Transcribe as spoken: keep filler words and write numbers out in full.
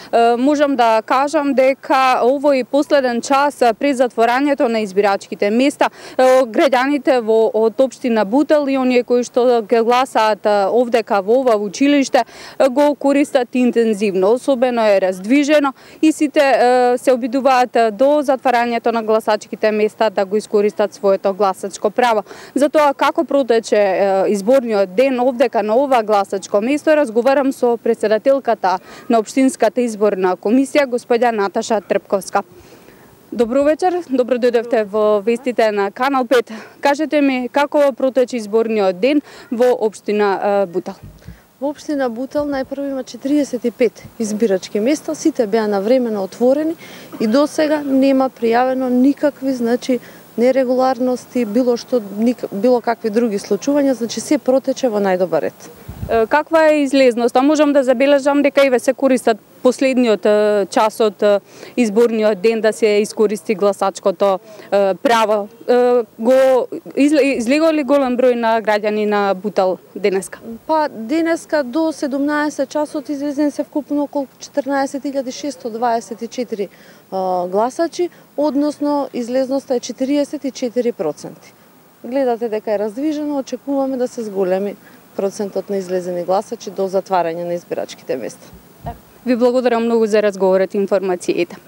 Можам да кажам дека овој последен час пред затворањето на избирачките места, граѓаните во од општина Бутел и оние кои што ќе гласаат овдека во ова училиште го користат интензивно, особено е раздвижено и сите се обидуваат до затварањето на гласачките места да го искористат своето гласачко право. Затоа како протече изборниот ден овдека на ова гласачко место, разговарам со претседателката на Општинската изборна комисија, господја Наташа Трпковска. Добро вечер, добро дојдовте во вестите на Канал пет. Кажете ми како протече изборниот ден во општина Бутел? Во општина Бутел најпрво има четириесет и пет избирачки места, сите беа навремено отворени и до сега нема пријавено никакви, значи, нерегуларности, било што, било какви други случувања, значи се протече во најдобар ред. Каква е излезноста? Можам да забележам дека и ве се користат последниот час од изборниот ден да се искористи гласачкото право. Го излегува ли голем број на граѓани на Бутел денеска? Па денеска до седумнаесет часот излезен се вкупно околу четрнаесет илјади шестоста дваесет и четири гласачи, односно излезноста е четириесет и четири проценти. Гледате дека е раздвижено, очекуваме да се зголеми процентот на излезени гласачи до затварање на избирачките места. Ви благодарам многу за разговорот и информациите.